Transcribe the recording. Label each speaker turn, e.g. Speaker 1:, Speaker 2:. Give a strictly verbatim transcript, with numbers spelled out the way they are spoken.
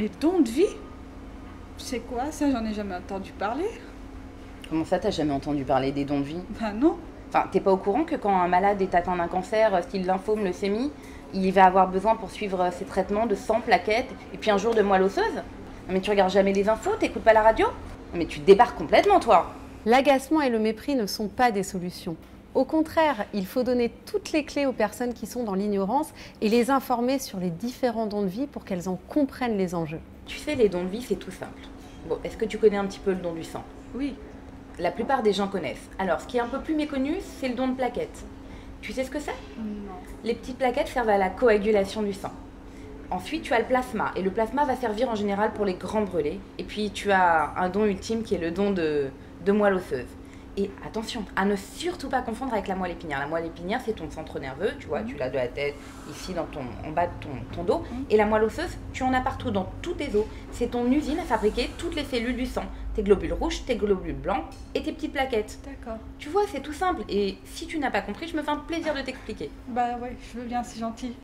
Speaker 1: Les dons de vie? C'est quoi ça? J'en ai jamais entendu parler.
Speaker 2: Comment ça, t'as jamais entendu parler des dons de vie?
Speaker 1: Ben non.
Speaker 2: Enfin, t'es pas au courant que quand un malade est atteint d'un cancer, euh, style lymphome, leucémie, il va avoir besoin pour suivre ses traitements de sang, plaquettes, et puis un jour de moelle osseuse? Non mais tu regardes jamais les infos, t'écoutes pas la radio? Non mais tu débarques complètement, toi!
Speaker 3: L'agacement et le mépris ne sont pas des solutions. Au contraire, il faut donner toutes les clés aux personnes qui sont dans l'ignorance et les informer sur les différents dons de vie pour qu'elles en comprennent les enjeux.
Speaker 2: Tu sais, les dons de vie, c'est tout simple. Bon, est-ce que tu connais un petit peu le don du sang?
Speaker 1: Oui.
Speaker 2: La plupart des gens connaissent. Alors, ce qui est un peu plus méconnu, c'est le don de plaquettes. Tu sais ce que c'est?
Speaker 1: Non.
Speaker 2: Les petites plaquettes servent à la coagulation du sang. Ensuite, tu as le plasma. Et le plasma va servir en général pour les grands brûlés. Et puis, tu as un don ultime qui est le don de, de moelle osseuse. Et attention, à ne surtout pas confondre avec la moelle épinière. La moelle épinière, c'est ton centre nerveux, tu vois, mmh. tu l'as de la tête, ici, dans ton, en bas de ton, ton dos. Mmh. Et la moelle osseuse, tu en as partout, dans tous tes os. C'est ton usine à fabriquer toutes les cellules du sang. Tes globules rouges, tes globules blancs et tes petites plaquettes.
Speaker 1: D'accord.
Speaker 2: Tu vois, c'est tout simple. Et si tu n'as pas compris, je me fais un plaisir de t'expliquer.
Speaker 1: Bah ouais, je veux bien, c'est gentil.